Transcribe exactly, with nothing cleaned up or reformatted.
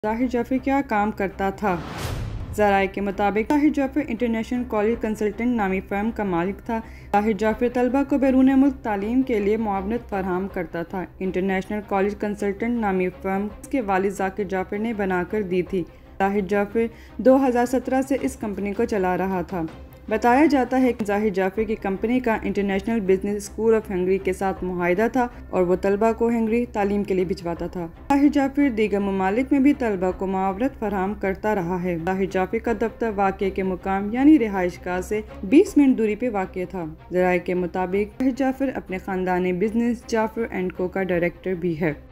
ज़ाहिर जाफ़र क्या काम करता था? ज़राए के मुताबिक Zahir Jafar international college consultant नामी फ़र्म का मालिक था। ज़ाहिर जाफ़र तलबा को बैरून मुल्क तालीम के लिए मुआवनत फराहम करता था। इंटरनेशनल कॉलेज कंसल्टेंट नामी फ़र्म उसके वालिद ज़ाकिर जाफ़र ने बनाकर दी थी। ज़ाहिर जाफ़र दो हज़ार सत्रह से इस कंपनी को चला रहा था। बताया जाता है कि ज़ाहिर जाफ़र की कंपनी का international business school of Hungary के साथ मुआहिदा था और वो तलबा को हंगरी तालीम के लिए भिजवाता था। ज़ाहिर जाफ़र दीगर ममालिक में भी तलबा को मुआवनत फराहम करता रहा है। ज़ाहिर जाफ़र का दफ्तर वाक़े के मुकाम यानी रिहाइश गाह से बीस मिनट दूरी पे वाक़ था। ज़राए के मुताबिक ज़ाहिर जाफ़र अपने ख़ानदानी बिजनेस जाफ़र एंड को का डायरेक्टर भी है।